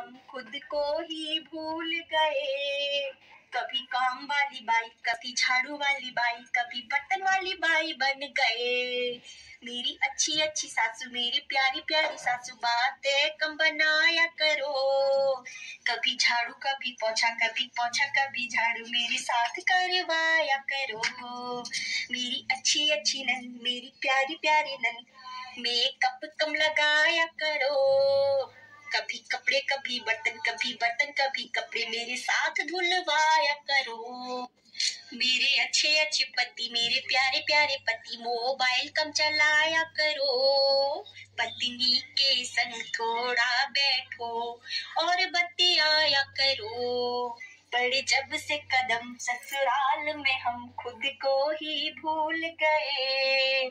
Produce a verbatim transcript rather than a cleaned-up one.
हम खुद को ही भूल गए। कभी काम वाली बाई, कभी झाड़ू वाली बाई, कभी बर्तन वाली बाई बन गए। मेरी अच्छी अच्छी सासू, मेरी प्यारी प्यारी सासू, बातें कम बनाया करो। कभी झाड़ू कभी पोछा, कभी पोछा कभी झाड़ू, मेरे साथ करवाया करो। मेरी अच्छी अच्छी नंद, मेरी प्यारी प्यारी नंद, मेकअप कम लगाया करो। कभी कपड़े कभी बर्तन, कभी बर्तन कभी कपड़े, मेरे साथ धुलवाया करो। मेरे अच्छे अच्छे पति, मेरे प्यारे प्यारे पति, मोबाइल कम चलाया करो। पत्नी के संग थोड़ा बैठो और बतियाया करो। पड़े जब से कदम ससुराल में, हम खुद को ही भूल गए।